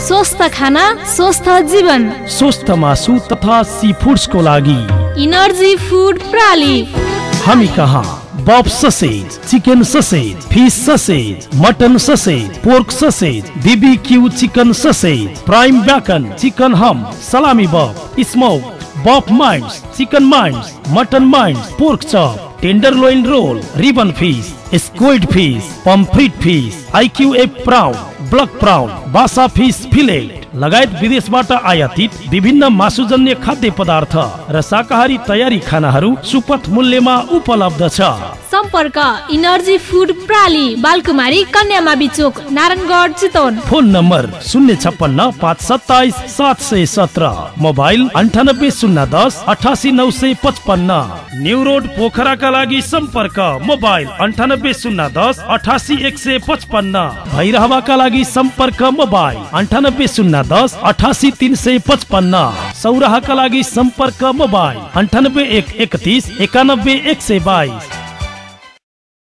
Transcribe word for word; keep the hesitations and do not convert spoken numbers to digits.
स्वस्थ खाना स्वस्थ जीवन, स्वस्थ मासु तथा सी फूड्स को लागि इनर्जी फूड प्राली। हामी कहाँ buff sausage, chicken sausage, fish sausage, mutton sausage, pork sausage, BBQ chicken sausage, prime bacon, chicken ham, salami buff, smoke, buff minds, chicken minds, mutton minds, pork chop, tenderloin roll, ribbon fish, squid fish, pomfret fish, IQF prawn, black prawn, basa fish fillet लगायत विदेशबाट आयातित विभिन्न मासुजन्य खाद्य पदार्थ र शाकाहारी तयारी खानाहरू सुपथ मूल्यमा उपलब्ध छ। सम्पर्क इनर्जी फूड प्राली, बालकुमारी कन्यामावि चोक, नारायणगढ, चितवन। फोन नम्बर शून्य छप्पन्न पाँच सत्ताइस सात सय सत्र, मोबाइल अन्ठानब्बे शून्य दस अठासी नौ सय पचपन्न। न्यू रोड पोखराका लागि सम्पर्क मोबाइल अन्ठानब्बे शून्य दस अठासी एक सय पचपन्न। भैरहवाका लागि सम्पर्क मोबाइल अन्ठानब्बे शून्य दस अठासी तीन सय पचपन्न। सौराहाका लागि सम्पर्क मोबाइल अन्ठानब्बे एक एकतिस एकानब्बे एक सय बाइस।